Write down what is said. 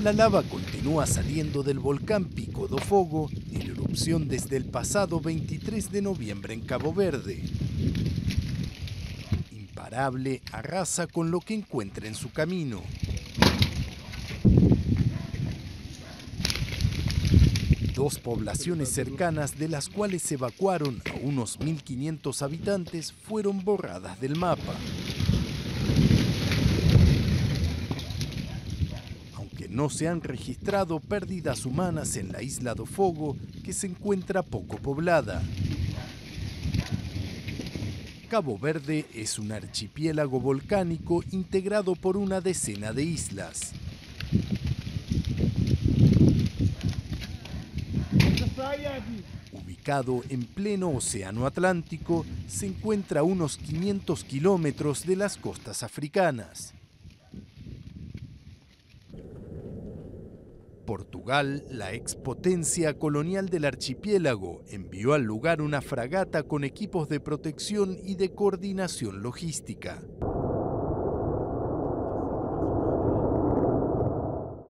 La lava continúa saliendo del volcán Pico do Fogo en erupción desde el pasado 23 de noviembre en Cabo Verde. Imparable, arrasa con lo que encuentra en su camino. Dos poblaciones cercanas, de las cuales se evacuaron a unos 1.500 habitantes, fueron borradas del mapa. Aunque no se han registrado pérdidas humanas en la isla do Fogo, que se encuentra poco poblada. Cabo Verde es un archipiélago volcánico integrado por una decena de islas. Ubicado en pleno océano Atlántico, se encuentra a unos 500 kilómetros de las costas africanas. Portugal, la expotencia colonial del archipiélago, envió al lugar una fragata con equipos de protección y de coordinación logística.